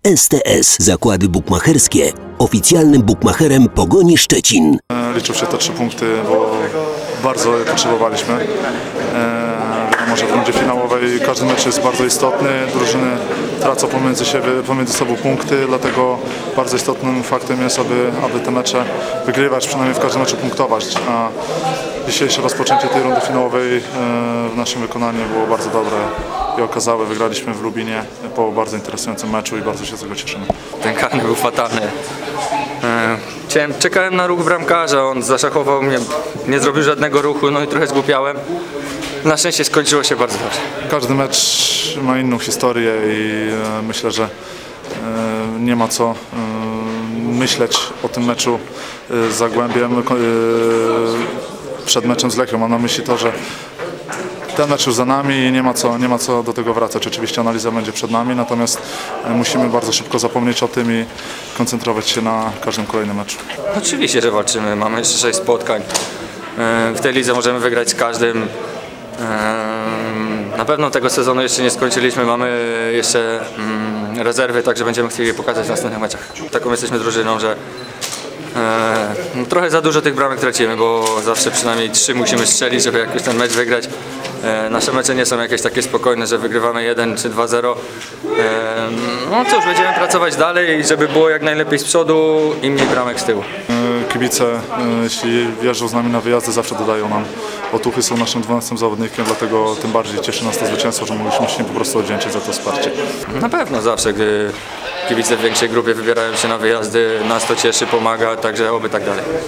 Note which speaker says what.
Speaker 1: STS Zakłady Bukmacherskie, oficjalnym bukmacherem Pogoni Szczecin.
Speaker 2: Liczą się te 3 punkty, bo bardzo je potrzebowaliśmy. Wiadomo, że w rundzie finałowej każdy mecz jest bardzo istotny, drużyny tracą pomiędzy sobą punkty, dlatego bardzo istotnym faktem jest, aby te mecze wygrywać, przynajmniej w każdym meczu punktować. A dzisiejsze rozpoczęcie tej rundy finałowej w naszym wykonaniu było bardzo dobre i okazałe. Wygraliśmy w Lubinie po bardzo interesującym meczu i bardzo się z tego cieszymy.
Speaker 3: Ten karny był fatalny. Czekałem na ruch bramkarza, on zaszachował mnie, nie zrobił żadnego ruchu, no i trochę zgłupiałem. Na szczęście skończyło się bardzo dobrze.
Speaker 2: Każdy mecz ma inną historię i myślę, że nie ma co myśleć o tym meczu z Zagłębiem przed meczem z Lechią. Mam na myśli to, że ten mecz już za nami i nie ma co do tego wracać. Oczywiście analiza będzie przed nami, natomiast musimy bardzo szybko zapomnieć o tym i koncentrować się na każdym kolejnym meczu.
Speaker 3: Oczywiście, że walczymy, mamy jeszcze 6 spotkań. W tej lidze możemy wygrać z każdym. Na pewno tego sezonu jeszcze nie skończyliśmy, mamy jeszcze rezerwy, także będziemy chcieli je pokazać w następnych meczach. Taką jesteśmy drużyną, że trochę za dużo tych bramek tracimy, bo zawsze przynajmniej 3 musimy strzelić, żeby jakoś ten mecz wygrać. Nasze mecze nie są jakieś takie spokojne, że wygrywamy 1 czy 2-0. No cóż, będziemy pracować dalej, żeby było jak najlepiej z przodu i mniej bramek z tyłu.
Speaker 2: Kibice, jeśli jeżdżą z nami na wyjazdy, zawsze dodają nam otuchy, są naszym 12 zawodnikiem, dlatego tym bardziej cieszy nas to zwycięstwo, że mogliśmy się po prostu odwdzięczyć za to wsparcie.
Speaker 3: Na pewno zawsze, gdy kibice w większej grupie wybierają się na wyjazdy, nas to cieszy, pomaga, także oby tak dalej.